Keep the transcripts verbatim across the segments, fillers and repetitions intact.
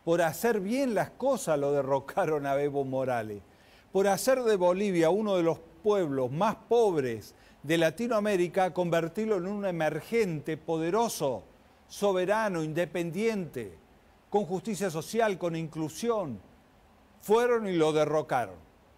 Por hacer bien las cosas lo derrocaron a Evo Morales. Por hacer de Bolivia uno de los pueblos más pobres de Latinoamérica, convertirlo en un emergente, poderoso, soberano, independiente, con justicia social, con inclusión. Fueron y lo derrocaron.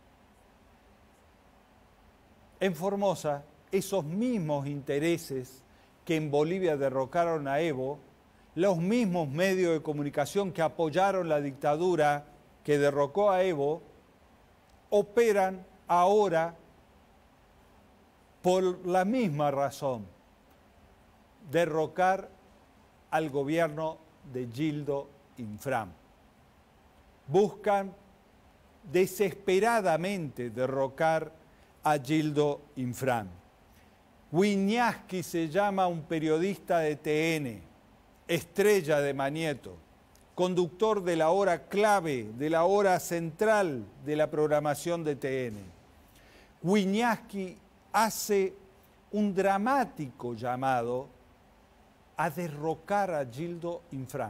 En Formosa, esos mismos intereses que en Bolivia derrocaron a Evo, los mismos medios de comunicación que apoyaron la dictadura que derrocó a Evo, operan ahora por la misma razón, derrocar al gobierno de Gildo Infran. Buscan desesperadamente derrocar a Gildo Infran. Wiñaski se llama un periodista de T N, estrella de Mañeto, conductor de la hora clave, de la hora central de la programación de T N. Wiñaski hace un dramático llamado a derrocar a Gildo Infran.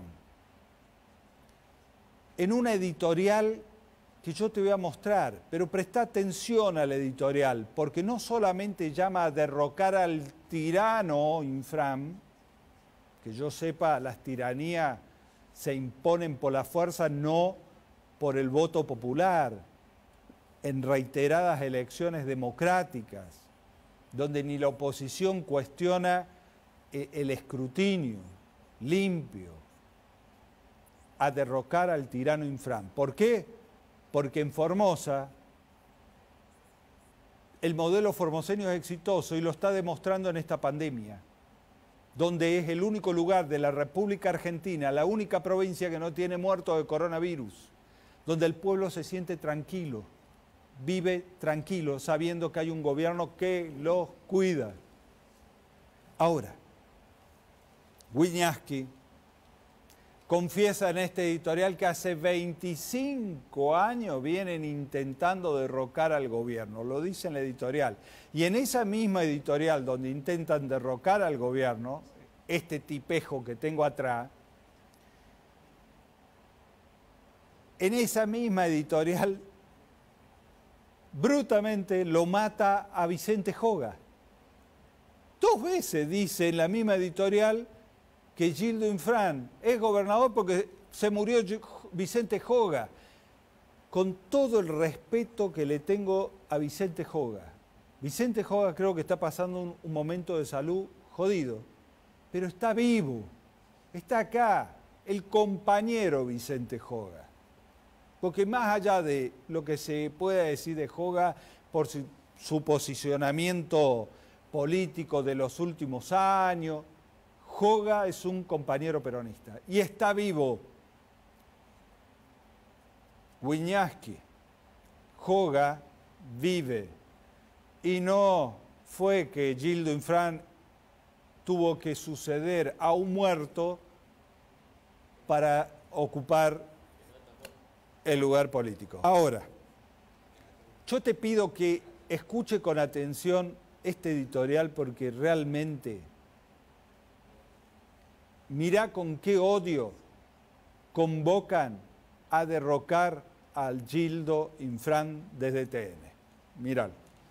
En una editorial que yo te voy a mostrar, pero presta atención al editorial, porque no solamente llama a derrocar al tirano Infran, que yo sepa, las tiranías se imponen por la fuerza, no por el voto popular, en reiteradas elecciones democráticas, donde ni la oposición cuestiona el escrutinio limpio, a derrocar al tirano Infran. ¿Por qué? Porque en Formosa el modelo formoseño es exitoso y lo está demostrando en esta pandemia, donde es el único lugar de la República Argentina, la única provincia que no tiene muertos de coronavirus, donde el pueblo se siente tranquilo, vive tranquilo, sabiendo que hay un gobierno que los cuida. Ahora, Wiñaski confiesa en este editorial que hace veinticinco años vienen intentando derrocar al gobierno, lo dice en la editorial. Y en esa misma editorial donde intentan derrocar al gobierno, este tipejo que tengo atrás, en esa misma editorial brutamente lo mata a Vicente Joga. Dos veces dice en la misma editorial que Gildo Infran es gobernador porque se murió Vicente Joga. Con todo el respeto que le tengo a Vicente Joga. Vicente Joga creo que está pasando un, un momento de salud jodido, pero está vivo, está acá, el compañero Vicente Joga. Porque más allá de lo que se pueda decir de Joga por su, su posicionamiento político de los últimos años, Joga es un compañero peronista y está vivo. Wiñaski, Joga vive y no fue que Gildo Infran tuvo que suceder a un muerto para ocupar el lugar político. Ahora, yo te pido que escuche con atención este editorial porque realmente mirá con qué odio convocan a derrocar al Gildo Infran desde T N. Miralo.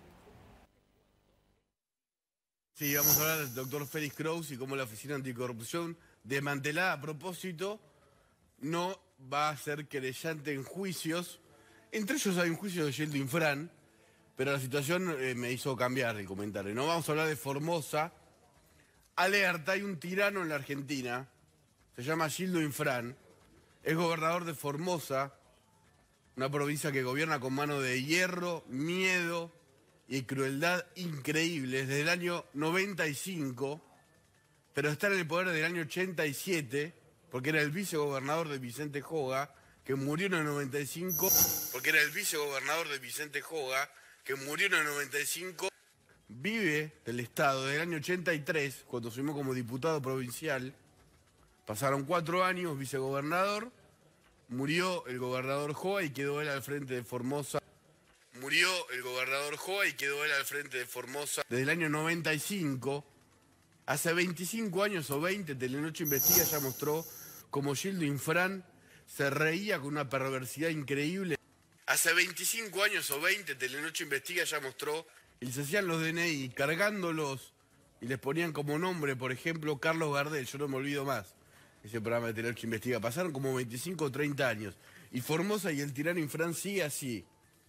Sí, vamos a hablar del doctor Félix Kraus y cómo la Oficina Anticorrupción, desmantelada a propósito, no va a ser querellante en juicios. Entre ellos hay un juicio de Gildo Infran, pero la situación eh, me hizo cambiar el comentario. No vamos a hablar de Formosa. Alerta, hay un tirano en la Argentina, se llama Gildo Infran, es gobernador de Formosa, una provincia que gobierna con mano de hierro, miedo y crueldad increíbles desde el año noventa y cinco, pero está en el poder desde el año ochenta y siete, porque era el vicegobernador de Vicente Joga, que murió en el noventa y cinco, porque era el vicegobernador de Vicente Joga, que murió en el noventa y cinco, vive del Estado desde el año ochenta y tres, cuando asumió como diputado provincial. Pasaron cuatro años, vicegobernador, murió el gobernador Joga y quedó él al frente de Formosa. Murió el gobernador Joga y quedó él al frente de Formosa desde el año noventa y cinco. Hace veinticinco años o veinte, Telenoche Investiga ya mostró cómo Gildo Infran se reía con una perversidad increíble. Hace veinticinco años o veinte, Telenoche Investiga ya mostró, y se hacían los D N I cargándolos y les ponían como nombre, por ejemplo, Carlos Gardel, yo no me olvido más, ese programa de Telenoche Investiga. Pasaron como veinticinco o treinta años. Y Formosa y el tirano Infran sigue así.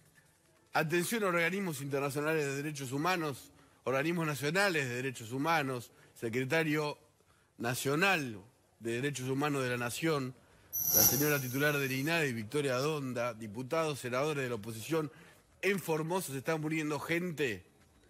Atención a organismos internacionales de derechos humanos, organismos nacionales de derechos humanos, secretario nacional de Derechos Humanos de la Nación, la señora titular del INADI, Victoria Donda, diputados, senadores de la oposición. En Formosa se está muriendo gente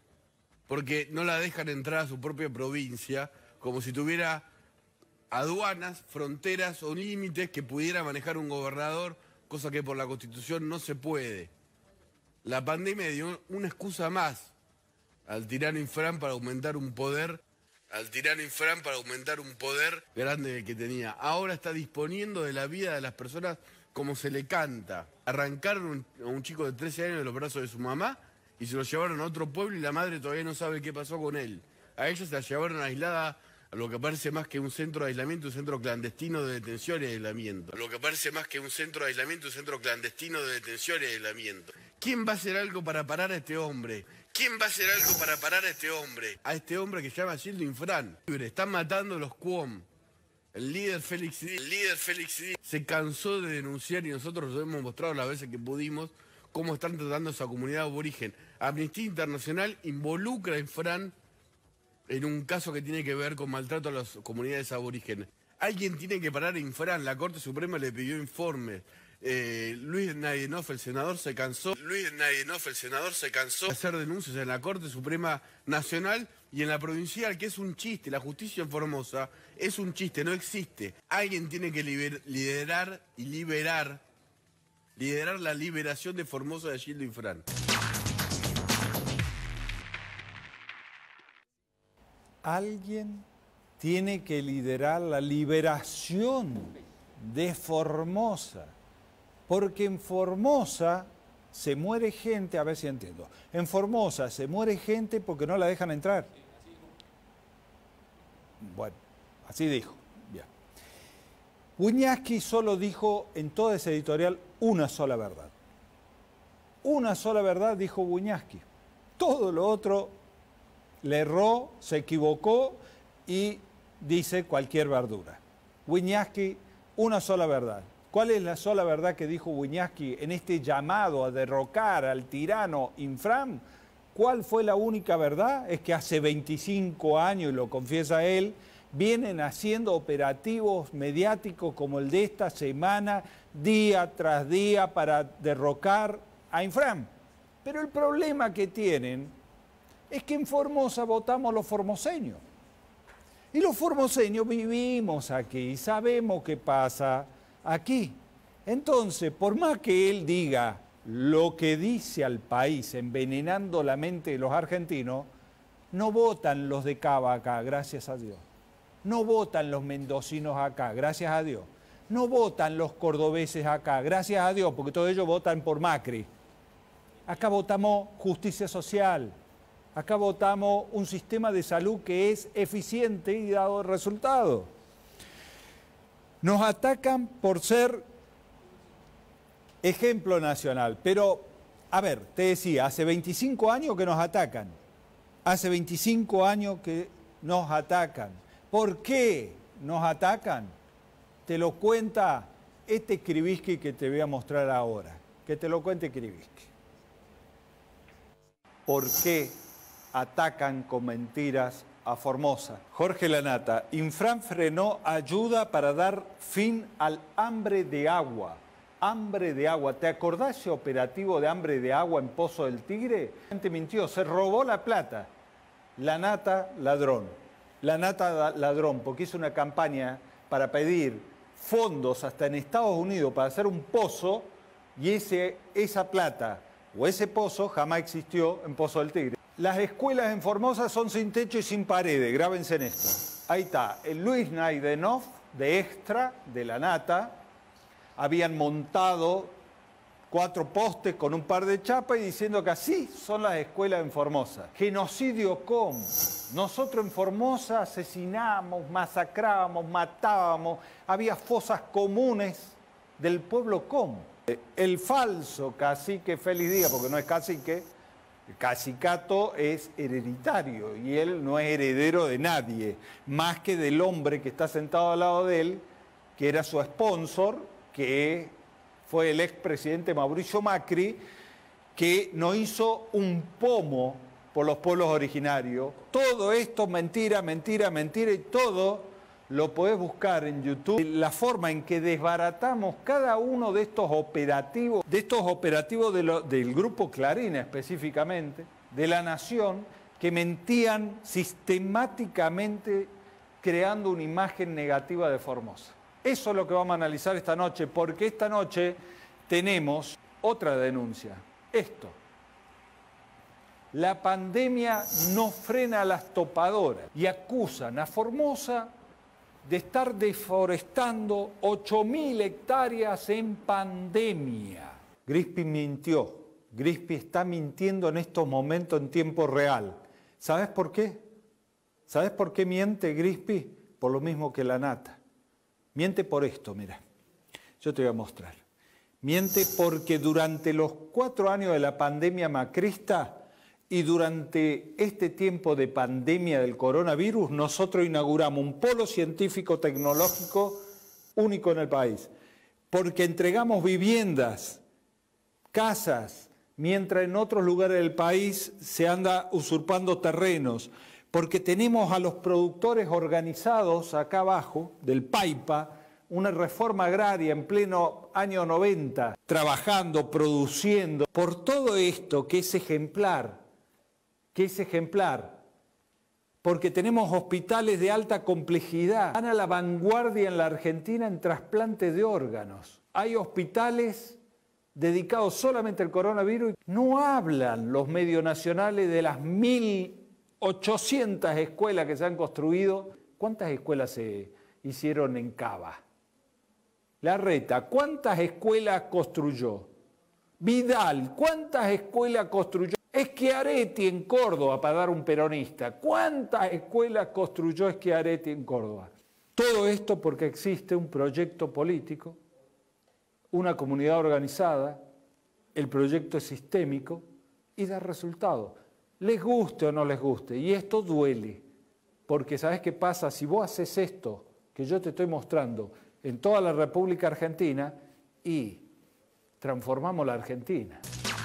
porque no la dejan entrar a su propia provincia, como si tuviera aduanas, fronteras o límites que pudiera manejar un gobernador, cosa que por la Constitución no se puede. La pandemia dio una excusa más al tirano Infran para aumentar un poder, al tirano Infran para aumentar un poder grande del que tenía. Ahora está disponiendo de la vida de las personas como se le canta. Arrancaron a un chico de trece años de los brazos de su mamá y se lo llevaron a otro pueblo y la madre todavía no sabe qué pasó con él. A ella se la llevaron aislada a lo que parece más que un centro de aislamiento, un centro clandestino de detención y aislamiento. A lo que parece más que un centro de aislamiento, un centro clandestino de detención y aislamiento. ¿Quién va a hacer algo para parar a este hombre? ¿Quién va a hacer algo para parar a este hombre? A este hombre que se llama Gildo Infran. Están matando los Cuom. El líder Félix Díaz, el líder Félix Díaz se cansó de denunciar y nosotros lo hemos mostrado las veces que pudimos cómo están tratando a esa comunidad aborigen. Amnistía Internacional involucra a Infran en un caso que tiene que ver con maltrato a las comunidades aborígenes. Alguien tiene que parar a Infran. La Corte Suprema le pidió informes. Eh, Luis Nadienoff, el senador, se cansó. Luis Nadienoff, el senador, se cansó de hacer denuncias en la Corte Suprema Nacional y en la provincial, que es un chiste. La justicia en Formosa es un chiste, no existe. Alguien tiene que liber, liderar y liberar, liderar la liberación de Formosa de Gildo Infran. Alguien tiene que liderar la liberación de Formosa. Porque en Formosa se muere gente, a ver si entiendo, en Formosa se muere gente porque no la dejan entrar. Bueno, así dijo. Bien. Wiñaski solo dijo en toda esa editorial una sola verdad. Una sola verdad dijo Wiñaski. Todo lo otro le erró, se equivocó y dice cualquier verdura. Wiñaski, una sola verdad. ¿Cuál es la sola verdad que dijo Wiñaski en este llamado a derrocar al tirano Infran? ¿Cuál fue la única verdad? Es que hace veinticinco años, y lo confiesa él, vienen haciendo operativos mediáticos como el de esta semana, día tras día, para derrocar a Infran. Pero el problema que tienen es que en Formosa votamos los formoseños. Y los formoseños vivimos aquí, sabemos qué pasa aquí. Entonces, por más que él diga lo que dice al país, envenenando la mente de los argentinos, no votan los de Cava acá, gracias a Dios. No votan los mendocinos acá, gracias a Dios. No votan los cordobeses acá, gracias a Dios, porque todos ellos votan por Macri. Acá votamos justicia social. Acá votamos un sistema de salud que es eficiente y dado resultado. Nos atacan por ser ejemplo nacional, pero, a ver, te decía, hace veinticinco años que nos atacan. Hace veinticinco años que nos atacan. ¿Por qué nos atacan? Te lo cuenta este Krivitsky que te voy a mostrar ahora. Que te lo cuente Krivitsky. ¿Por qué atacan con mentiras a Formosa? Jorge Lanata, Infran frenó ayuda para dar fin al hambre de agua. Hambre de agua. ¿Te acordás ese operativo de hambre de agua en Pozo del Tigre? La gente mintió, se robó la plata. Lanata, ladrón. Lanata, ladrón, porque hizo una campaña para pedir fondos hasta en Estados Unidos para hacer un pozo y ese, esa plata o ese pozo jamás existió en Pozo del Tigre. Las escuelas en Formosa son sin techo y sin paredes, grábense en esto. Ahí está, el Luis Nadienoff de Extra, de Lanata, habían montado cuatro postes con un par de chapas y diciendo que así son las escuelas en Formosa. Genocidio ¿cómo? Nosotros en Formosa asesinamos, masacrábamos, matábamos, había fosas comunes del pueblo cómo. El falso cacique Félix Díaz, porque no es cacique, el cacicato es hereditario y él no es heredero de nadie, más que del hombre que está sentado al lado de él, que era su sponsor, que fue el expresidente Mauricio Macri, que nos hizo un pomo por los pueblos originarios. Todo esto, mentira, mentira, mentira, y todo lo podés buscar en YouTube. La forma en que desbaratamos cada uno de estos operativos, de estos operativos de lo, del Grupo Clarín específicamente, de La Nación, que mentían sistemáticamente creando una imagen negativa de Formosa. Eso es lo que vamos a analizar esta noche, porque esta noche tenemos otra denuncia. Esto. La pandemia no frena a las topadoras y acusan a Formosa de estar deforestando ocho mil hectáreas en pandemia. Grispi mintió. Grispi está mintiendo en estos momentos en tiempo real. ¿Sabes por qué? ¿Sabes por qué miente Grispi? Por lo mismo que la nata. Miente por esto, mira. Yo te voy a mostrar. Miente porque durante los cuatro años de la pandemia macrista y durante este tiempo de pandemia del coronavirus, nosotros inauguramos un polo científico-tecnológico único en el país. Porque entregamos viviendas, casas, mientras en otros lugares del país se anda usurpando terrenos. Porque tenemos a los productores organizados acá abajo, del Paipa, una reforma agraria en pleno año noventa, trabajando, produciendo. Por todo esto que es ejemplar, que es ejemplar, porque tenemos hospitales de alta complejidad, van a la vanguardia en la Argentina en trasplantes de órganos. Hay hospitales dedicados solamente al coronavirus. No hablan los medios nacionales de las mil ochocientas escuelas que se han construido. ¿Cuántas escuelas se hicieron en Cava? Larreta, ¿cuántas escuelas construyó? Vidal, ¿cuántas escuelas construyó? Schiaretti en Córdoba, para dar un peronista. ¿Cuántas escuelas construyó Schiaretti en Córdoba? Todo esto porque existe un proyecto político, una comunidad organizada, el proyecto es sistémico y da resultados. Les guste o no les guste. Y esto duele, porque ¿sabes qué pasa? Si vos haces esto que yo te estoy mostrando en toda la República Argentina y transformamos la Argentina.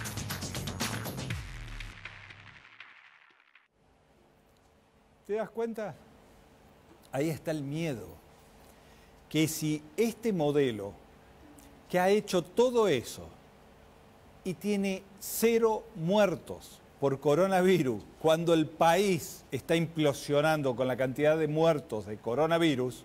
¿Te das cuenta? Ahí está el miedo. Que si este modelo que ha hecho todo eso y tiene cero muertos por coronavirus, cuando el país está implosionando con la cantidad de muertos de coronavirus,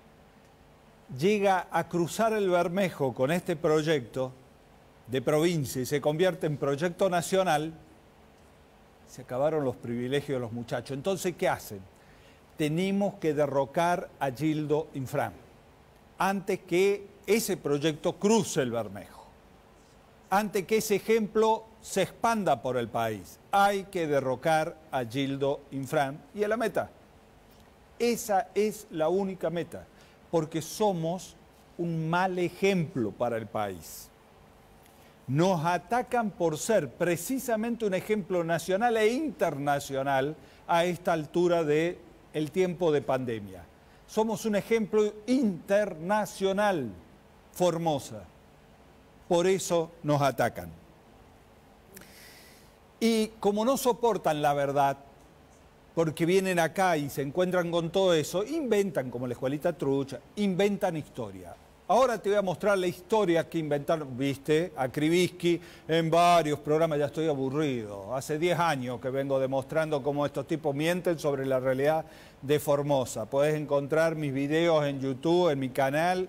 llega a cruzar el Bermejo con este proyecto de provincia y se convierte en proyecto nacional, se acabaron los privilegios de los muchachos. Entonces, ¿qué hacen? Tenemos que derrocar a Gildo Infran antes que ese proyecto cruce el Bermejo, antes que ese ejemplo se expanda por el país. Hay que derrocar a Gildo Infran y a la meta. Esa es la única meta, porque somos un mal ejemplo para el país. Nos atacan por ser precisamente un ejemplo nacional e internacional a esta altura del tiempo de pandemia. Somos un ejemplo internacional, Formosa. Por eso nos atacan. Y como no soportan la verdad, porque vienen acá y se encuentran con todo eso, inventan como la escuelita trucha, inventan historia. Ahora te voy a mostrar la historia que inventaron, viste, a Krivitsky en varios programas, ya estoy aburrido. Hace diez años que vengo demostrando cómo estos tipos mienten sobre la realidad de Formosa. Podés encontrar mis videos en YouTube, en mi canal,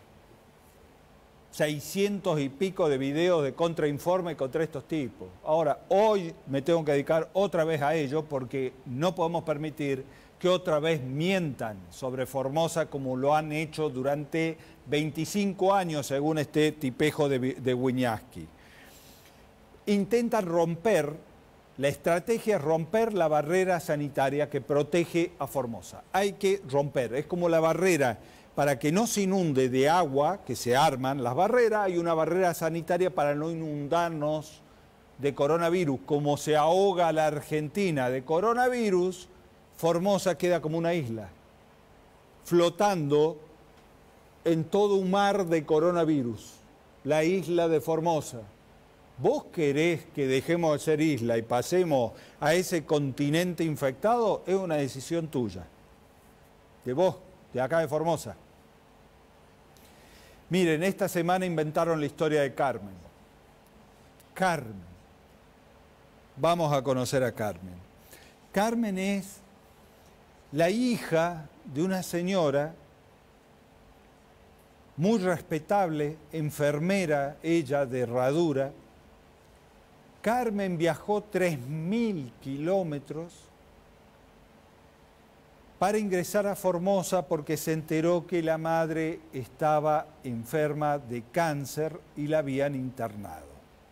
seiscientos y pico de videos de contrainforme contra estos tipos. Ahora, hoy me tengo que dedicar otra vez a ello porque no podemos permitir que otra vez mientan sobre Formosa como lo han hecho durante veinticinco años, según este tipejo de, de Wiñaski. Intentan romper, la estrategia es romper la barrera sanitaria que protege a Formosa. Hay que romper, es como la barrera para que no se inunde de agua, que se arman las barreras, hay una barrera sanitaria para no inundarnos de coronavirus. Como se ahoga la Argentina de coronavirus, Formosa queda como una isla, flotando en todo un mar de coronavirus, la isla de Formosa. ¿Vos querés que dejemos de ser isla y pasemos a ese continente infectado? Es una decisión tuya, de vos, de acá de Formosa. Miren, esta semana inventaron la historia de Carmen. Carmen. Vamos a conocer a Carmen. Carmen es la hija de una señora muy respetable, enfermera, ella de Herradura. Carmen viajó tres mil kilómetros para ingresar a Formosa porque se enteró que la madre estaba enferma de cáncer y la habían internado.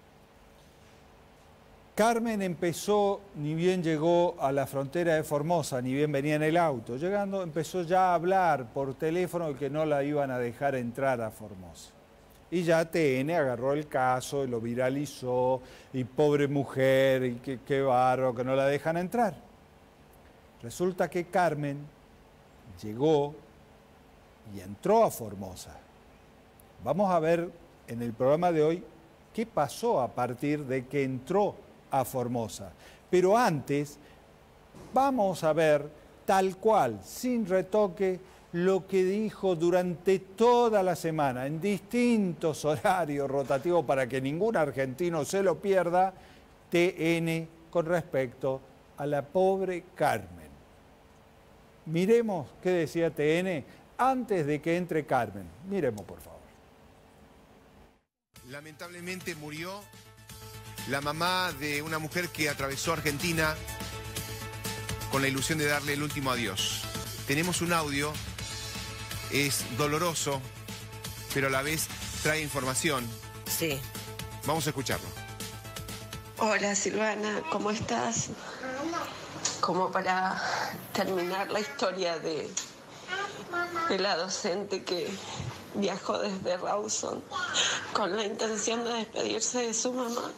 Carmen empezó, ni bien llegó a la frontera de Formosa, ni bien venía en el auto, llegando empezó ya a hablar por teléfono de que no la iban a dejar entrar a Formosa. Y ya T N agarró el caso y lo viralizó, y pobre mujer, y qué, qué barro, que no la dejan entrar. Resulta que Carmen llegó y entró a Formosa. Vamos a ver en el programa de hoy qué pasó a partir de que entró a Formosa. Pero antes, vamos a ver tal cual, sin retoque, lo que dijo durante toda la semana, en distintos horarios rotativos para que ningún argentino se lo pierda, T N con respecto a la pobre Carmen. Miremos qué decía T N antes de que entre Carmen. Miremos, por favor. Lamentablemente murió la mamá de una mujer que atravesó Argentina con la ilusión de darle el último adiós. Tenemos un audio, es doloroso, pero a la vez trae información. Sí. Vamos a escucharlo. Hola Silvana, ¿cómo estás? Como para terminar la historia de, de la docente que viajó desde Rawson con la intención de despedirse de su mamá.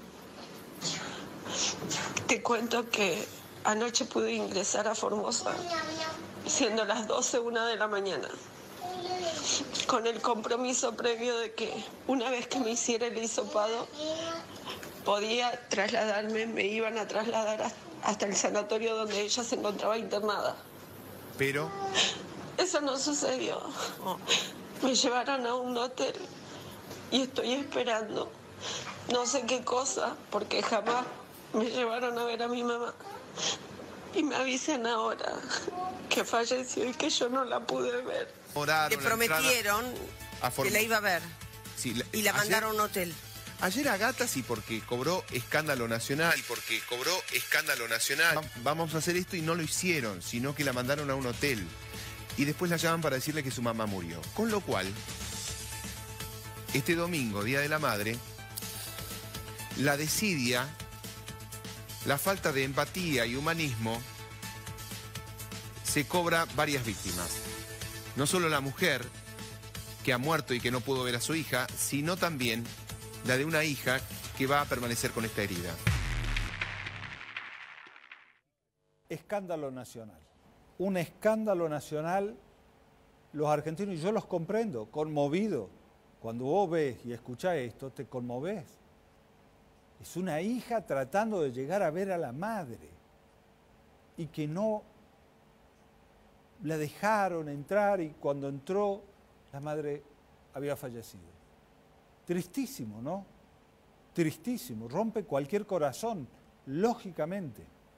Te cuento que anoche pude ingresar a Formosa, siendo las doce, una de la mañana, con el compromiso previo de que una vez que me hiciera el hisopado, podía trasladarme, me iban a trasladar hasta el sanatorio donde ella se encontraba internada. Pero eso no sucedió. Me llevaron a un hotel y estoy esperando no sé qué cosa, porque jamás me llevaron a ver a mi mamá. Y me avisan ahora que falleció y que yo no la pude ver. Te prometieron que la iba a ver. Sí, la, y la ayer, mandaron a un hotel. Ayer a Gata sí, porque cobró escándalo nacional, porque cobró escándalo nacional. Vamos a hacer esto y no lo hicieron, sino que la mandaron a un hotel. Y después la llaman para decirle que su mamá murió. Con lo cual, este domingo, Día de la Madre, la desidia, la falta de empatía y humanismo, se cobra varias víctimas. No solo la mujer que ha muerto y que no pudo ver a su hija, sino también la de una hija que va a permanecer con esta herida. Escándalo nacional. Un escándalo nacional, los argentinos, y yo los comprendo, conmovido. Cuando vos ves y escuchás esto, te conmovés. Es una hija tratando de llegar a ver a la madre y que no la dejaron entrar, y cuando entró, la madre había fallecido. Tristísimo, ¿no? Tristísimo, rompe cualquier corazón, lógicamente.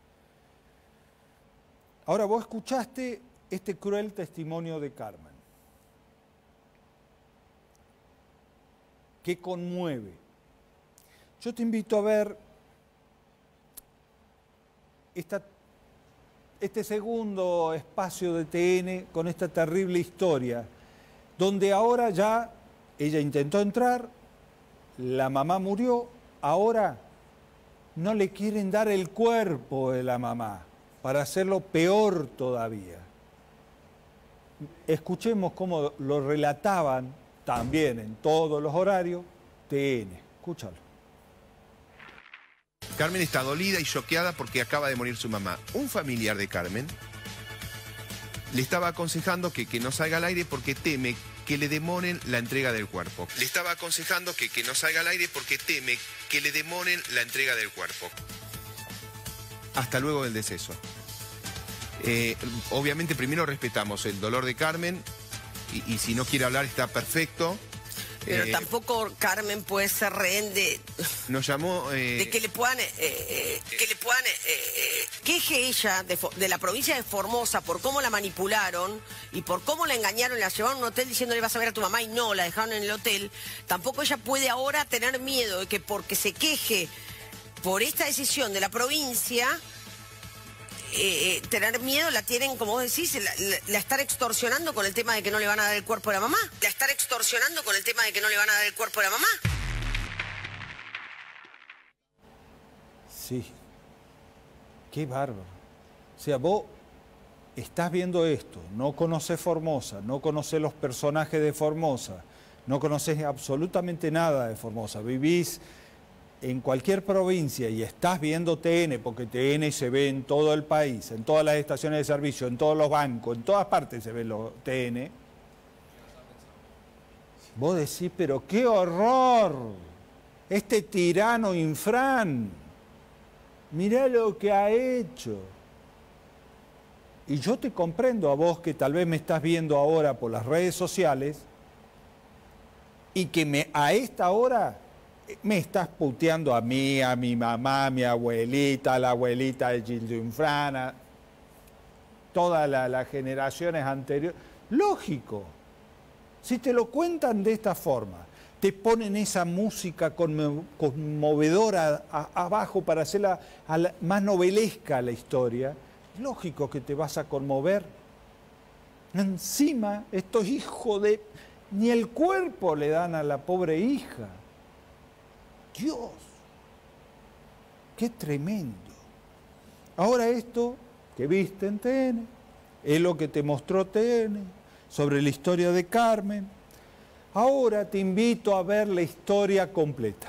Ahora, vos escuchaste este cruel testimonio de Carmen, que conmueve. Yo te invito a ver esta, este segundo espacio de T N con esta terrible historia, donde ahora ya ella intentó entrar, la mamá murió, ahora no le quieren dar el cuerpo de la mamá, para hacerlo peor todavía. escuchemos cómo lo relataban también en todos los horarios T N. Escúchalo. Carmen está dolida y choqueada porque acaba de morir su mamá. Un familiar de Carmen le estaba aconsejando que, que no salga al aire porque teme que le demoren la entrega del cuerpo. Le estaba aconsejando que, que no salga al aire porque teme que le demoren la entrega del cuerpo. Hasta luego del deceso. Eh, obviamente primero respetamos el dolor de Carmen y, y si no quiere hablar está perfecto. Pero eh, tampoco Carmen puede ser rehén de... Nos llamó... Eh, de que le puedan... Eh, eh, que le puedan... Eh, eh, queje ella de, de la provincia de Formosa por cómo la manipularon y por cómo la engañaron, la llevaron a un hotel diciéndole vas a ver a tu mamá y no, la dejaron en el hotel. Tampoco ella puede ahora tener miedo de que porque se queje por esta decisión de la provincia... Eh, tener miedo, la tienen, como vos decís, la, la, la estar extorsionando con el tema de que no le van a dar el cuerpo a la mamá. La estar extorsionando con el tema de que no le van a dar el cuerpo a la mamá. Sí. Qué bárbaro. O sea, vos estás viendo esto, no conoces Formosa, no conoces los personajes de Formosa, no conoces absolutamente nada de Formosa, vivís en cualquier provincia y estás viendo T N, porque T N se ve en todo el país, en todas las estaciones de servicio, en todos los bancos, en todas partes se ve los T N. Vos decís, pero qué horror, este tirano Infran, mirá lo que ha hecho. Y yo te comprendo a vos que tal vez me estás viendo ahora por las redes sociales y que me, a esta hora... me estás puteando a mí, a mi mamá, a mi abuelita, a la abuelita de Gildo Infran, todas las la generaciones anteriores. Lógico, si te lo cuentan de esta forma, te ponen esa música conmovedora a, abajo para hacerla a la, más novelesca la historia, lógico que te vas a conmover. Encima, estos hijos de... ni el cuerpo le dan a la pobre hija. Dios, qué tremendo. Ahora esto que viste en T N, es lo que te mostró T N, sobre la historia de Carmen. Ahora te invito a ver la historia completa.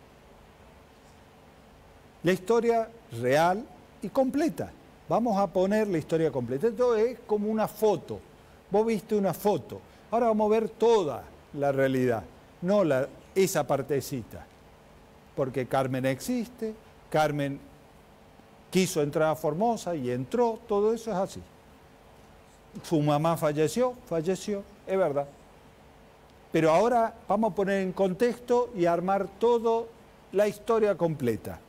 La historia real y completa. Vamos a poner la historia completa. Esto es como una foto. Vos viste una foto. Ahora vamos a ver toda la realidad, no la, esa partecita. Porque Carmen existe, Carmen quiso entrar a Formosa y entró, todo eso es así. Su mamá falleció, falleció, es verdad. Pero ahora vamos a poner en contexto y armar toda la historia completa.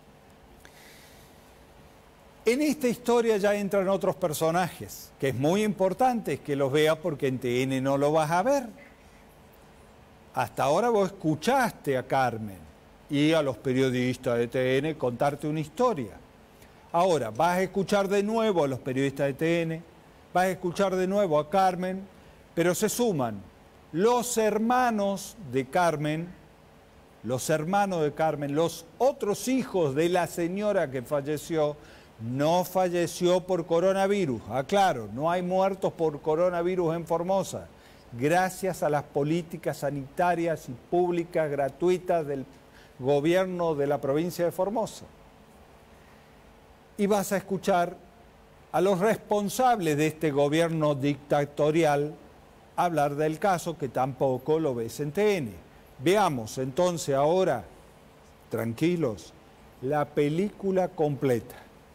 En esta historia ya entran otros personajes, que es muy importante que los veas porque en T N no lo vas a ver. Hasta ahora vos escuchaste a Carmen y a los periodistas de T N contarte una historia. Ahora, vas a escuchar de nuevo a los periodistas de T N, vas a escuchar de nuevo a Carmen, pero se suman los hermanos de Carmen, los hermanos de Carmen, los otros hijos de la señora que falleció, no falleció por coronavirus. Aclaro, no hay muertos por coronavirus en Formosa, gracias a las políticas sanitarias y públicas gratuitas del gobierno de la provincia de Formosa. Y vas a escuchar a los responsables de este gobierno dictatorial hablar del caso, que tampoco lo ves en T N. Veamos entonces ahora, tranquilos, la película completa.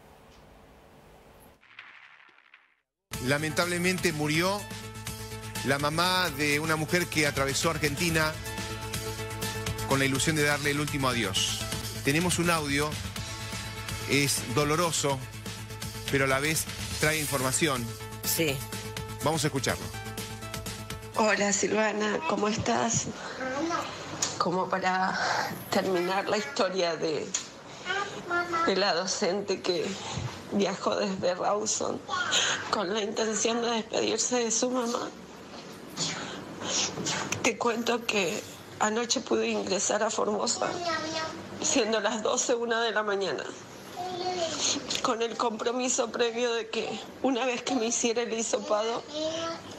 Lamentablemente murió la mamá de una mujer que atravesó Argentina con la ilusión de darle el último adiós. Tenemos un audio, es doloroso, pero a la vez trae información. Sí. Vamos a escucharlo. Hola Silvana, ¿cómo estás? Como para terminar la historia de, de la docente que viajó desde Rawson con la intención de despedirse de su mamá. Te cuento que anoche pude ingresar a Formosa, siendo las doce, una de la mañana, con el compromiso previo de que una vez que me hiciera el hisopado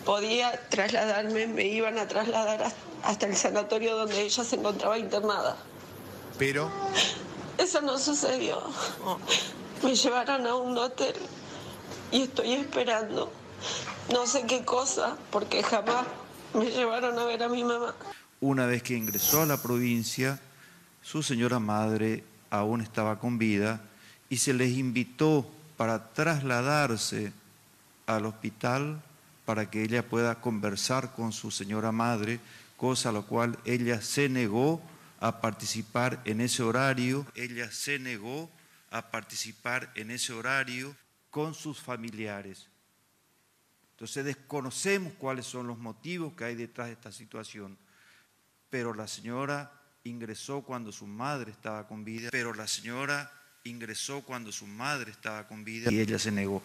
podía trasladarme, me iban a trasladar hasta el sanatorio donde ella se encontraba internada. Pero eso no sucedió. Me llevaron a un hotel y estoy esperando no sé qué cosa, porque jamás me llevaron a ver a mi mamá. Una vez que ingresó a la provincia, su señora madre aún estaba con vida y se les invitó para trasladarse al hospital para que ella pueda conversar con su señora madre, cosa a la cual ella se negó a participar en ese horario. Ella se negó a participar en ese horario con sus familiares. Entonces desconocemos cuáles son los motivos que hay detrás de esta situación, pero la señora ingresó cuando su madre estaba con vida, pero la señora ingresó cuando su madre estaba con vida y ella se negó.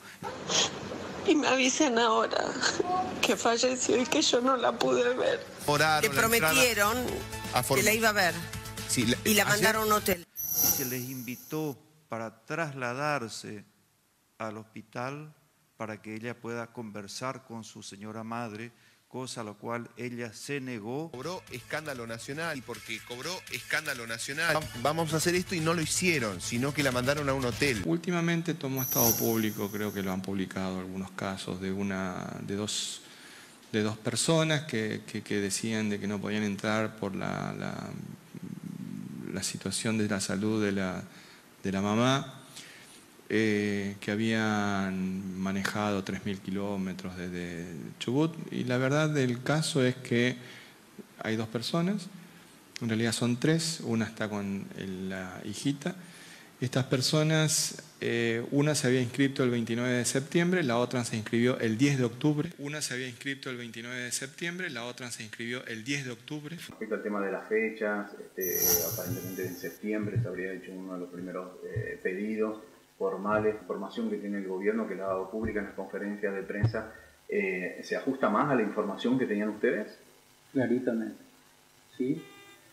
Y me avisan ahora que falleció y que yo no la pude ver. Le prometieron que la iba a ver sí, la, y la ayer, mandaron a un hotel. Y se les invitó para trasladarse al hospital para que ella pueda conversar con su señora madre, cosa a la cual ella se negó. Cobró escándalo nacional, y porque cobró escándalo nacional, vamos a hacer esto y no lo hicieron, sino que la mandaron a un hotel. Últimamente tomó estado público, creo que lo han publicado algunos casos, de una de dos, de dos personas que, que, que decían de que no podían entrar por la, la, la situación de la salud de la, de la mamá. Eh, que habían manejado tres mil kilómetros desde Chubut, y la verdad del caso es que hay dos personas, en realidad son tres, una está con el, la hijita. Estas personas, eh, una se había inscrito el veintinueve de septiembre, la otra se inscribió el diez de octubre. Una se había inscrito el veintinueve de septiembre, la otra se inscribió el diez de octubre. Respecto al tema de las fechas, este, aparentemente en septiembre se habría hecho uno de los primeros eh, pedidos formales, información que tiene el gobierno, que la ha dado pública en las conferencias de prensa, eh, ¿se ajusta más a la información que tenían ustedes? Claritamente, ¿sí?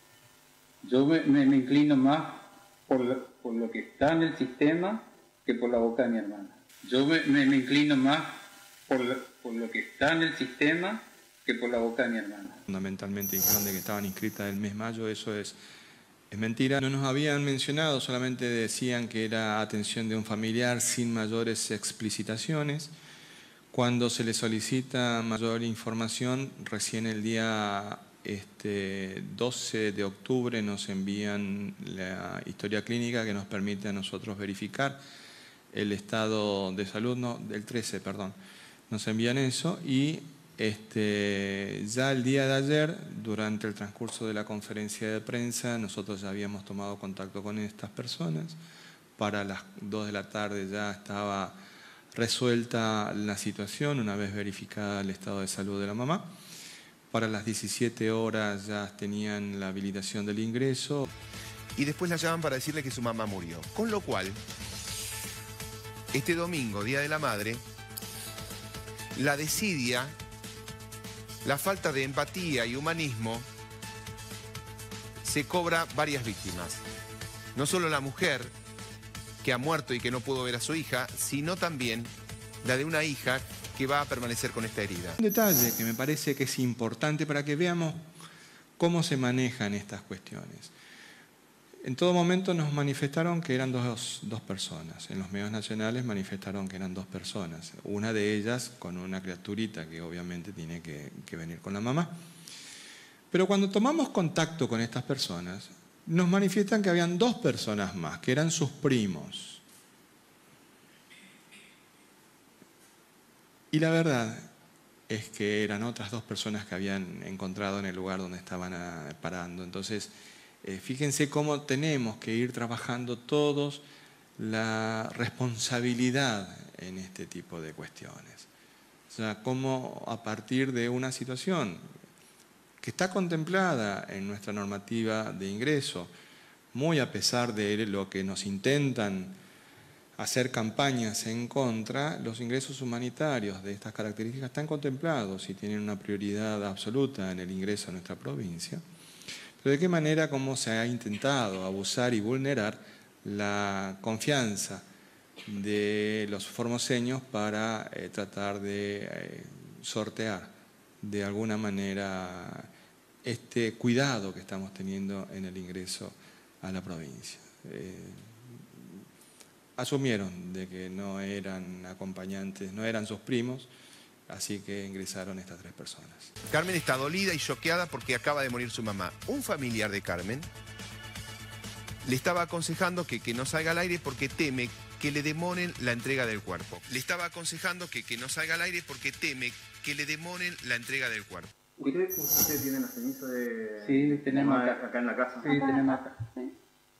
Yo me, me, me inclino más por lo, por lo que está en el sistema que por la boca de mi hermana. Yo me, me, me inclino más por lo, por lo que está en el sistema que por la boca de mi hermana. Fundamentalmente dijeron de que estaban inscritas el mes de mayo, eso es... Es mentira, no nos habían mencionado, solamente decían que era atención de un familiar sin mayores explicitaciones. Cuando se le solicita mayor información, recién el día este, doce de octubre nos envían la historia clínica que nos permite a nosotros verificar el estado de salud, no, del trece, perdón. Nos envían eso y... Este, ya el día de ayer, durante el transcurso de la conferencia de prensa, nosotros ya habíamos tomado contacto con estas personas. Para las dos de la tarde ya estaba resuelta la situación, una vez verificada el estado de salud de la mamá. Para las diecisiete horas ya tenían la habilitación del ingreso. Y después la llaman para decirle que su mamá murió. Con lo cual, este domingo, Día de la Madre, la desidia, la falta de empatía y humanismo se cobra varias víctimas. No solo la mujer que ha muerto y que no pudo ver a su hija, sino también la de una hija que va a permanecer con esta herida. Un detalle que me parece que es importante para que veamos cómo se manejan estas cuestiones. En todo momento nos manifestaron que eran dos, dos personas. En los medios nacionales manifestaron que eran dos personas. Una de ellas con una criaturita que obviamente tiene que, que venir con la mamá. Pero cuando tomamos contacto con estas personas, nos manifiestan que habían dos personas más, que eran sus primos. Y la verdad es que eran otras dos personas que habían encontrado en el lugar donde estaban parando. Entonces, Eh, fíjense cómo tenemos que ir trabajando todos la responsabilidad en este tipo de cuestiones. O sea, cómo a partir de una situación que está contemplada en nuestra normativa de ingreso, muy a pesar de lo que nos intentan hacer campañas en contra, los ingresos humanitarios de estas características están contemplados y tienen una prioridad absoluta en el ingreso a nuestra provincia. Pero de qué manera cómo se ha intentado abusar y vulnerar la confianza de los formoseños para eh, tratar de eh, sortear de alguna manera este cuidado que estamos teniendo en el ingreso a la provincia. Eh, asumieron de que no eran acompañantes, no eran sus primos, así que ingresaron estas tres personas. Carmen está dolida y choqueada porque acaba de morir su mamá. Un familiar de Carmen le estaba aconsejando que, que no salga al aire porque teme que le demoren la entrega del cuerpo. Le estaba aconsejando que, que no salga al aire porque teme que le demoren la entrega del cuerpo. ¿Ustedes usted tienen la ceniza de Sí, tenemos mamá acá. acá en la casa? Sí, tenemos acá. Sí.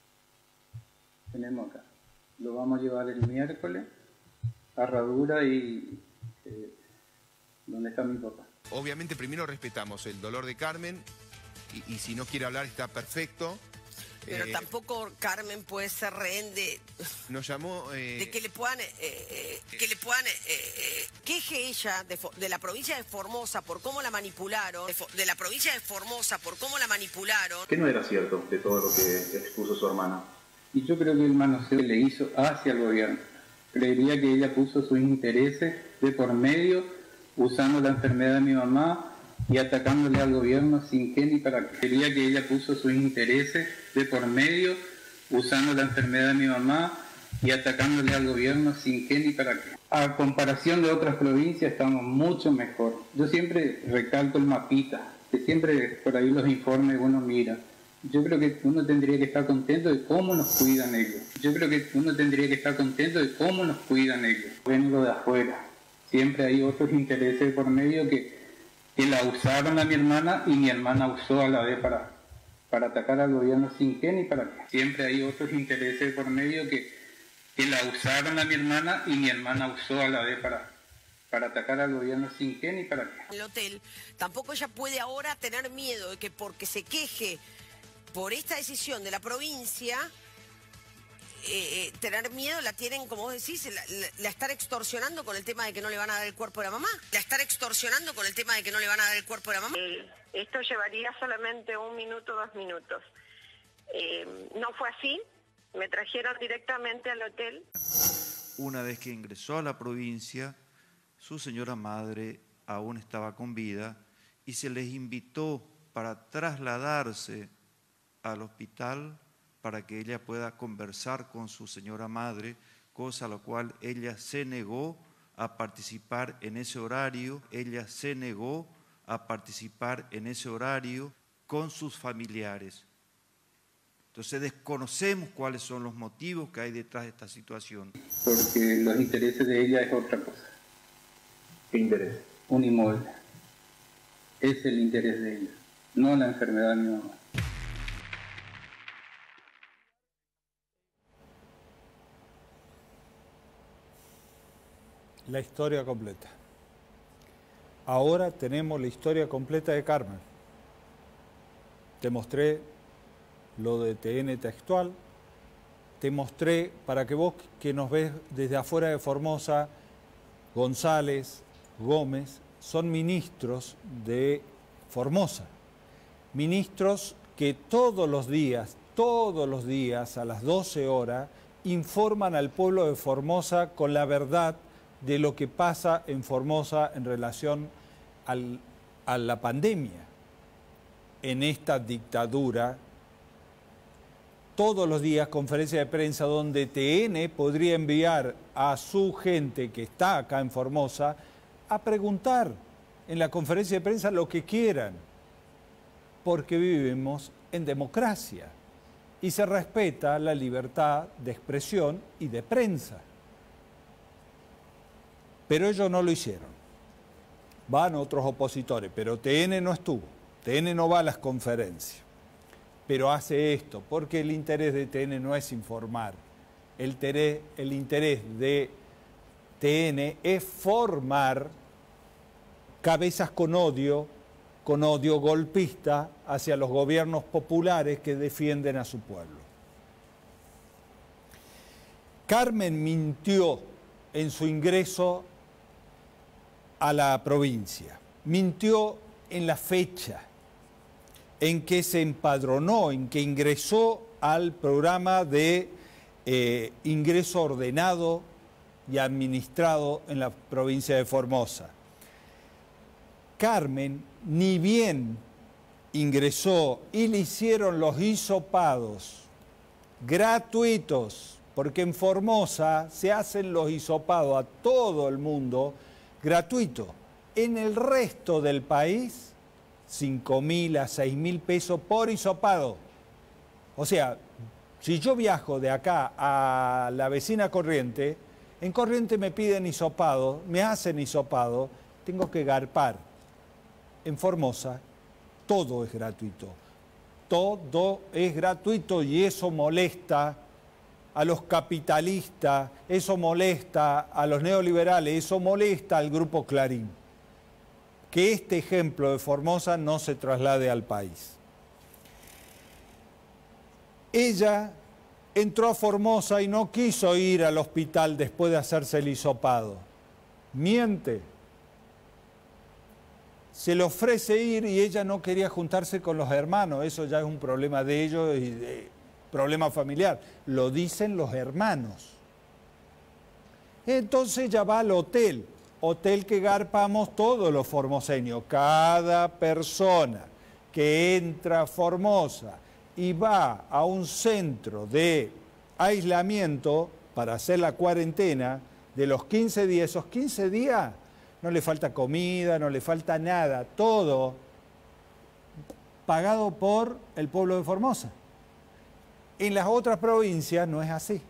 Tenemos acá. Lo vamos a llevar el miércoles a Herradura y eh, donde está mi papá. Obviamente primero respetamos el dolor de Carmen y, y si no quiere hablar está perfecto. Pero Eh, tampoco Carmen puede ser rehén de, Nos llamó... eh, de que le puedan, eh, eh, que le puedan, eh, eh, queje ella de, Fo- de la provincia de Formosa por cómo la manipularon, de, Fo- de la provincia de Formosa por cómo la manipularon. ¿Qué no era cierto de todo lo que expuso su hermana? Y yo creo que el manoseo que le hizo hacia el gobierno. Creería que ella puso sus intereses de por medio, usando la enfermedad de mi mamá y atacándole al gobierno sin qué ni para qué. Creería que ella puso sus intereses de por medio, usando la enfermedad de mi mamá y atacándole al gobierno sin qué ni para qué. A comparación de otras provincias estamos mucho mejor. Yo siempre recalco el mapita, que siempre por ahí los informes uno mira. Yo creo que uno tendría que estar contento de cómo nos cuidan ellos. Yo creo que uno tendría que estar contento de cómo nos cuidan ellos. Vengo de afuera. Siempre hay otros intereses por medio que, que la usaron a mi hermana y mi hermana usó a la vez para, para atacar al gobierno sin qué ni para qué. Siempre hay otros intereses por medio que, que la usaron a mi hermana y mi hermana usó a la vez para, para atacar al gobierno sin qué ni para qué. El hotel, tampoco ella puede ahora tener miedo de que porque se queje por esta decisión de la provincia, eh, eh, tener miedo, la tienen, como vos decís, la, la, la estar extorsionando con el tema de que no le van a dar el cuerpo de la mamá. La estar extorsionando con el tema de que no le van a dar el cuerpo de la mamá. Eh, esto llevaría solamente un minuto, dos minutos. Eh, no fue así, me trajeron directamente al hotel. Una vez que ingresó a la provincia, su señora madre aún estaba con vida y se les invitó para trasladarse al hospital para que ella pueda conversar con su señora madre, cosa a la cual ella se negó a participar en ese horario, ella se negó a participar en ese horario con sus familiares. Entonces desconocemos cuáles son los motivos que hay detrás de esta situación. Porque los intereses de ella es otra cosa. ¿Qué interés? Un inmueble. Es el interés de ella, no la enfermedad de mi mamá. La historia completa. Ahora tenemos la historia completa de Carmen. Te mostré lo de T N textual, te mostré, para que vos que nos ves desde afuera de Formosa, González, Gómez, son ministros de Formosa. Ministros que todos los días, todos los días a las doce horas, informan al pueblo de Formosa con la verdad de lo que pasa en Formosa en relación al, a la pandemia. En esta dictadura, todos los días conferencia de prensa donde T N podría enviar a su gente que está acá en Formosa a preguntar en la conferencia de prensa lo que quieran, porque vivimos en democracia y se respeta la libertad de expresión y de prensa. Pero ellos no lo hicieron. Van otros opositores, pero T N no estuvo. T N no va a las conferencias. Pero hace esto, porque el interés de T N no es informar. El interés, el interés de T N es formar cabezas con odio, con odio golpista hacia los gobiernos populares que defienden a su pueblo. Carmen mintió en su ingreso a la provincia, mintió en la fecha en que se empadronó, en que ingresó al programa de eh, ingreso ordenado y administrado en la provincia de Formosa. Carmen ni bien ingresó y le hicieron los hisopados gratuitos, porque en Formosa se hacen los hisopados a todo el mundo gratuito. En el resto del país, cinco mil a seis mil pesos por hisopado. O sea, si yo viajo de acá a la vecina Corriente, en Corriente me piden hisopado, me hacen hisopado, tengo que garpar. En Formosa todo es gratuito, todo es gratuito y eso molesta a los capitalistas, eso molesta a los neoliberales, eso molesta al Grupo Clarín. Que este ejemplo de Formosa no se traslade al país. Ella entró a Formosa y no quiso ir al hospital después de hacerse el hisopado. Miente. Se le ofrece ir y ella no quería juntarse con los hermanos. Eso ya es un problema de ellos y de, problema familiar. Lo dicen los hermanos. Entonces ella va al hotel. Hotel que garpamos todos los formoseños. Cada persona que entra a Formosa y va a un centro de aislamiento para hacer la cuarentena de los quince días, esos quince días no le falta comida, no le falta nada, todo pagado por el pueblo de Formosa. En las otras provincias no es así.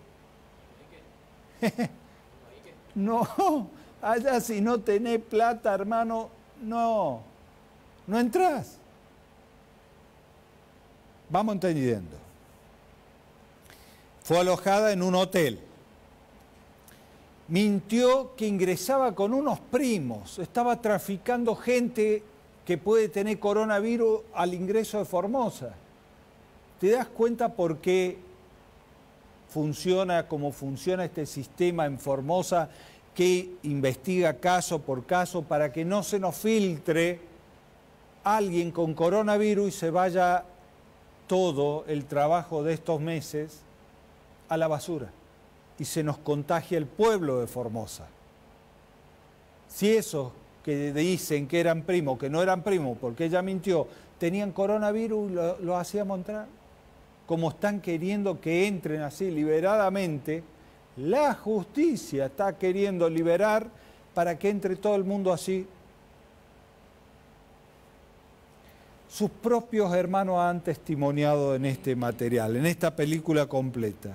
No, allá si no tenés plata, hermano, no, no entrás. Vamos entendiendo. Fue alojada en un hotel. Mintió que ingresaba con unos primos. Estaba traficando gente que puede tener coronavirus al ingreso de Formosa. ¿Te das cuenta por qué funciona como funciona este sistema en Formosa, que investiga caso por caso para que no se nos filtre alguien con coronavirus y se vaya todo el trabajo de estos meses a la basura y se nos contagia el pueblo de Formosa? Si esos que dicen que eran primos, que no eran primos porque ella mintió, tenían coronavirus, lo, lo hacíamos entrar. Como están queriendo que entren así liberadamente, la justicia está queriendo liberar para que entre todo el mundo así. Sus propios hermanos han testimoniado en este material, en esta película completa.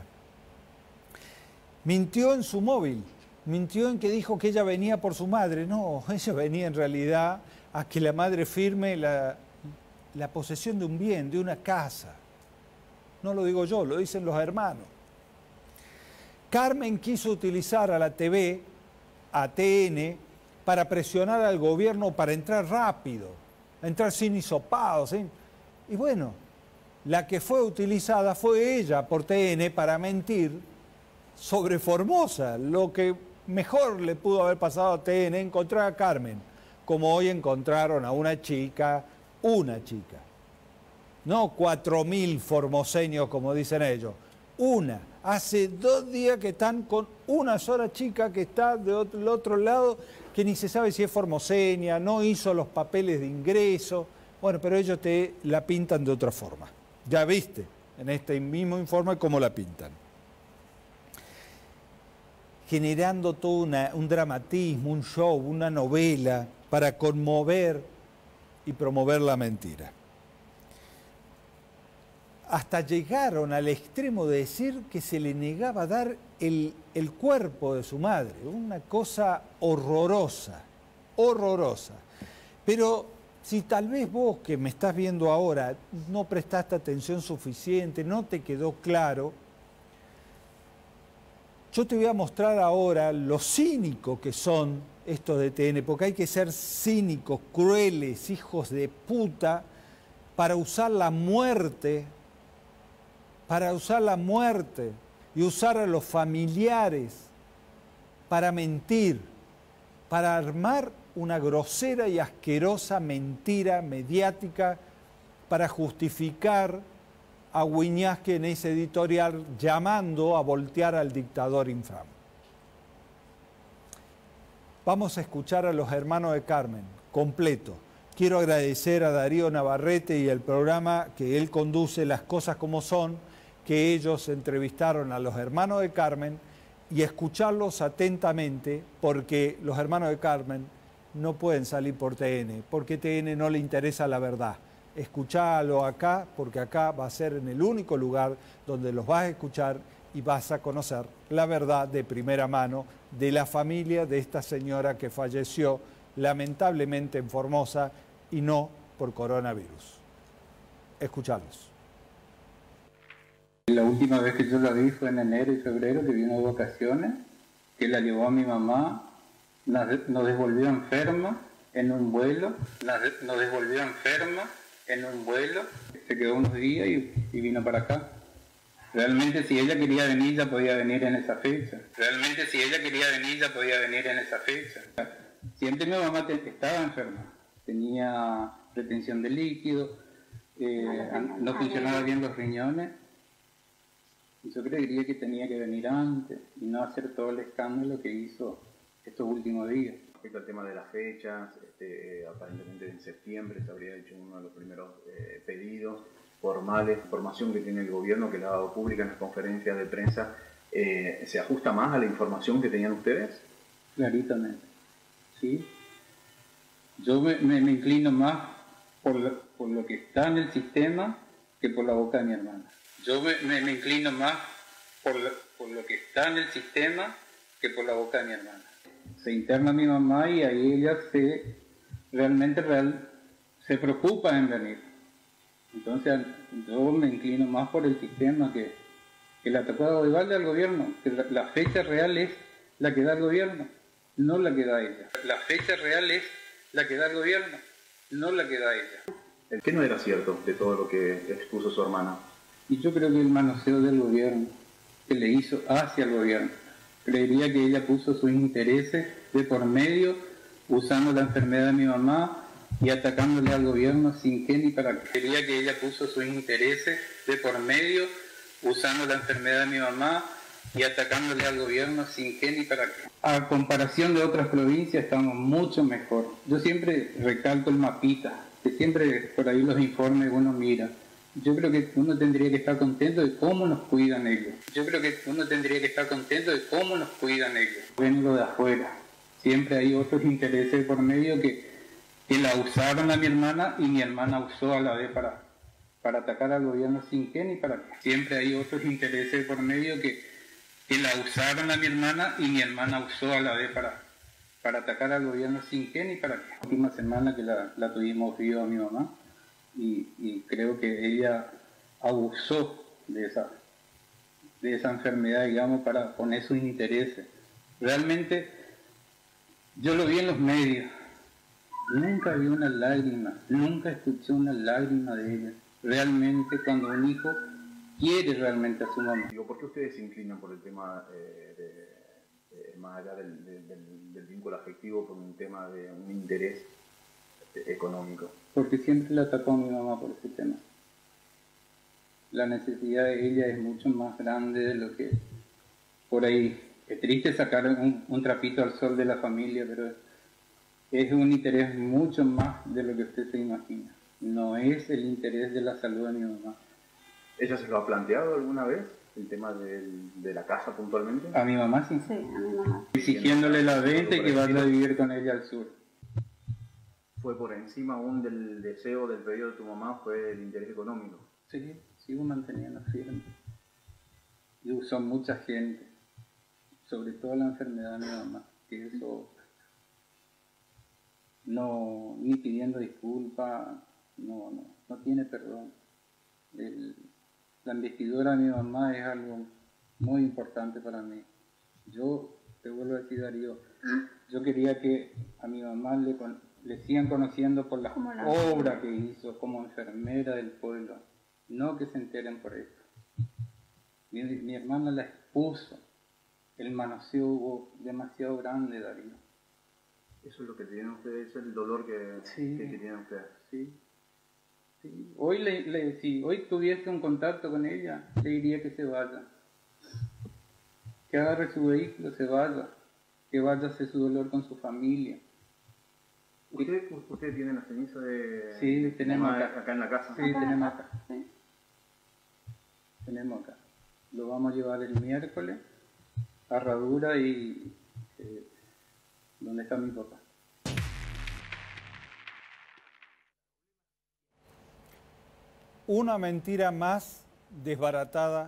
Mintió en su móvil, mintió en que dijo que ella venía por su madre. No, ella venía en realidad a que la madre firme la, la posesión de un bien, de una casa. No lo digo yo, lo dicen los hermanos. Carmen quiso utilizar a la T V, a T N, para presionar al gobierno para entrar rápido, entrar sin hisopados, ¿sí? Y bueno, la que fue utilizada fue ella por T N para mentir sobre Formosa. Lo que mejor le pudo haber pasado a T N, encontrar a Carmen, como hoy encontraron a una chica, una chica. No cuatro mil formoseños, como dicen ellos. Una. Hace dos días que están con una sola chica que está del otro lado, que ni se sabe si es formoseña, no hizo los papeles de ingreso. Bueno, pero ellos te la pintan de otra forma. Ya viste en este mismo informe cómo la pintan. Generando todo una, un dramatismo, un show, una novela para conmover y promover la mentira. Hasta llegaron al extremo de decir que se le negaba dar el, el cuerpo de su madre. Una cosa horrorosa, horrorosa. Pero si tal vez vos que me estás viendo ahora no prestaste atención suficiente, no te quedó claro, yo te voy a mostrar ahora lo cínicos que son estos de T N, porque hay que ser cínicos, crueles, hijos de puta, para usar la muerte, para usar la muerte y usar a los familiares para mentir, para armar una grosera y asquerosa mentira mediática para justificar a Wiñaski en ese editorial llamando a voltear al dictador infame. Vamos a escuchar a los hermanos de Carmen, completo. quiero agradecer a Darío Navarrete y el programa que él conduce, Las Cosas Como Son, que ellos entrevistaron a los hermanos de Carmen y escucharlos atentamente, porque los hermanos de Carmen no pueden salir por T N, porque T N no le interesa la verdad. Escuchalo acá, porque acá va a ser en el único lugar donde los vas a escuchar y vas a conocer la verdad de primera mano de la familia de esta señora que falleció lamentablemente en Formosa y no por coronavirus. Escuchadlos. La última vez que yo la vi fue en enero y febrero, que vino de vacaciones, que la llevó a mi mamá, nos devolvió enferma en un vuelo, nos devolvió enferma en un vuelo, se quedó unos días y, y vino para acá. Realmente si ella quería venir, ya podía venir en esa fecha. Realmente si ella quería venir, ya podía venir en esa fecha. Siempre mi mamá estaba enferma, tenía retención de líquido, eh, no funcionaba bien los riñones. Yo creería que tenía que venir antes y no hacer todo el escándalo que hizo estos últimos días. Respecto al tema de las fechas, este, aparentemente en septiembre se habría hecho uno de los primeros eh, pedidos formales, información que tiene el gobierno, que la ha dado pública en las conferencias de prensa. Eh, ¿Se ajusta más a la información que tenían ustedes? Claritamente, sí. Yo me, me, me inclino más por lo, por lo que está en el sistema que por la boca de mi hermana. Yo me, me, me inclino más por lo, por lo que está en el sistema que por la boca de mi hermana. Se interna mi mamá y ahí ella se realmente real, se preocupa en venir. Entonces yo me inclino más por el sistema que, que la tocada de darle al gobierno, que la, la fecha real es la que da el gobierno, no la que da ella. La fecha real es la que da el gobierno, no la que da ella. ¿Qué no era cierto de todo lo que expuso su hermana? Y yo creo que el manoseo del gobierno, que le hizo hacia el gobierno, creería que ella puso sus intereses de por medio, usando la enfermedad de mi mamá y atacándole al gobierno sin qué ni para qué. Creería que ella puso sus intereses de por medio, usando la enfermedad de mi mamá y atacándole al gobierno sin qué ni para qué. A comparación de otras provincias estamos mucho mejor. Yo siempre recalco el mapita, que siempre por ahí los informes uno mira. Yo creo que uno tendría que estar contento de cómo nos cuidan ellos. Yo creo que uno tendría que estar contento de cómo nos cuidan ellos. Ven lo de afuera. Siempre hay otros intereses por medio que, que la usaron a mi hermana y mi hermana usó a la vez para, para atacar al gobierno sin qué ni para qué. Siempre hay otros intereses por medio que, que la usaron a mi hermana y mi hermana usó a la vez para, para atacar al gobierno sin qué ni para qué. La última semana que la, la tuvimos viva a mi mamá. Y, y creo que ella abusó de esa, de esa enfermedad, digamos, para poner sus intereses. Realmente, yo lo vi en los medios, nunca vi una lágrima, nunca escuché una lágrima de ella. Realmente, cuando un hijo quiere realmente a su mamá. Digo, ¿por qué ustedes se inclinan por el tema, eh, de, de, más allá del, del, del vínculo afectivo, por un tema de un interés económico? Porque siempre le atacó a mi mamá por ese tema. La necesidad de ella es mucho más grande de lo que por ahí. Es triste sacar un, un trapito al sol de la familia, pero es un interés mucho más de lo que usted se imagina. No es el interés de la salud de mi mamá. ¿Ella se lo ha planteado alguna vez, el tema del, de la casa puntualmente? A mi mamá sí. Sí, a mi mamá. Exigiéndole la venta y que vaya a vivir con ella al sur. ¿Fue por encima aún del deseo del pedido de tu mamá, fue el interés económico? Sí, sigo manteniendo firme. Y usó mucha gente, sobre todo la enfermedad de mi mamá, que eso, no, ni pidiendo disculpas, no, no, no tiene perdón. El, la investidura de mi mamá es algo muy importante para mí. Yo, te vuelvo a decir, Darío, yo quería que a mi mamá le... le sigan conociendo por la obra que hizo como enfermera del pueblo, no que se enteren por esto. Mi, mi hermana la expuso, el manoseo hubo demasiado grande, Darío. Eso es lo que tienen ustedes, eso es el dolor que, sí, que, que tienen ustedes. Sí. Sí. Hoy le, le, si hoy tuviese un contacto con ella, le diría que se vaya, que agarre su vehículo, se vaya, que vaya a hacer su dolor con su familia. ¿Usted, ¿Usted tiene la ceniza de...? Sí, tenemos de, acá. acá en la casa. Sí, tenemos acá. Sí. Tenemos acá. Lo vamos a llevar el miércoles a Herradura y... Eh, ¿dónde está mi papá? Una mentira más desbaratada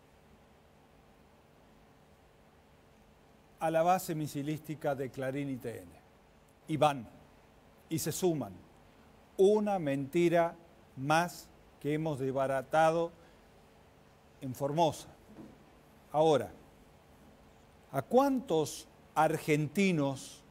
a la base misilística de Clarín y T N. Y van, y se suman. Una mentira más que hemos desbaratado en Formosa. Ahora, ¿a cuántos argentinos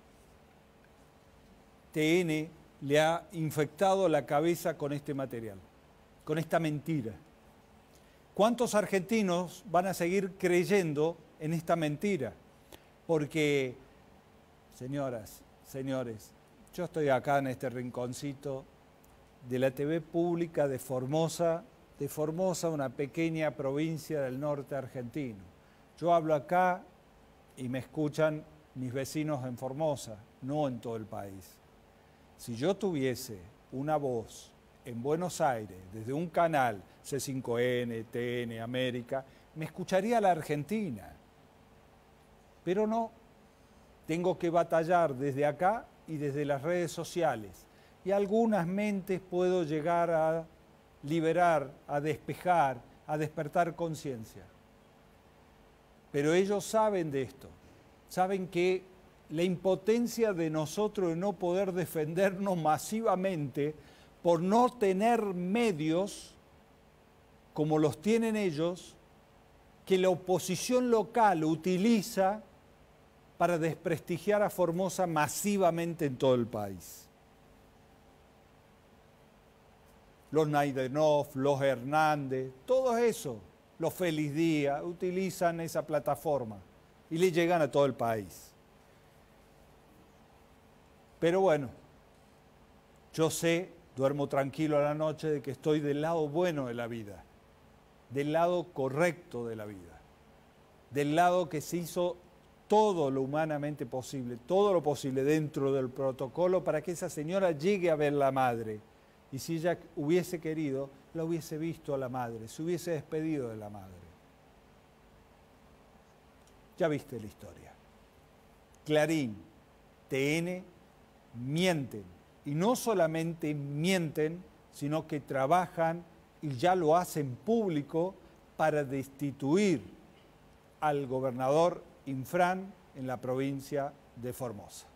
T N le ha infectado la cabeza con este material, con esta mentira? ¿Cuántos argentinos van a seguir creyendo en esta mentira? Porque, señoras, señores, yo estoy acá en este rinconcito de la T V pública de Formosa, de Formosa, una pequeña provincia del norte argentino. Yo hablo acá y me escuchan mis vecinos en Formosa, no en todo el país. Si yo tuviese una voz en Buenos Aires, desde un canal, C cinco N, T N, América, me escucharía la Argentina. Pero no, tengo que batallar desde acá y desde las redes sociales. Y algunas mentes puedo llegar a liberar, a despejar, a despertar conciencia. Pero ellos saben de esto, saben que la impotencia de nosotros de no poder defendernos masivamente por no tener medios como los tienen ellos, que la oposición local utiliza para desprestigiar a Formosa masivamente en todo el país. Los Naidenov, los Hernández, todo eso, los Feliz Díaz, utilizan esa plataforma y le llegan a todo el país. Pero bueno, yo sé, duermo tranquilo a la noche de que estoy del lado bueno de la vida, del lado correcto de la vida, del lado que se hizo todo lo humanamente posible, todo lo posible dentro del protocolo para que esa señora llegue a ver la madre. Y si ella hubiese querido, la hubiese visto a la madre, se hubiese despedido de la madre. Ya viste la historia. Clarín, T N, mienten. Y no solamente mienten, sino que trabajan y ya lo hacen público para destituir al gobernador Infran en la provincia de Formosa.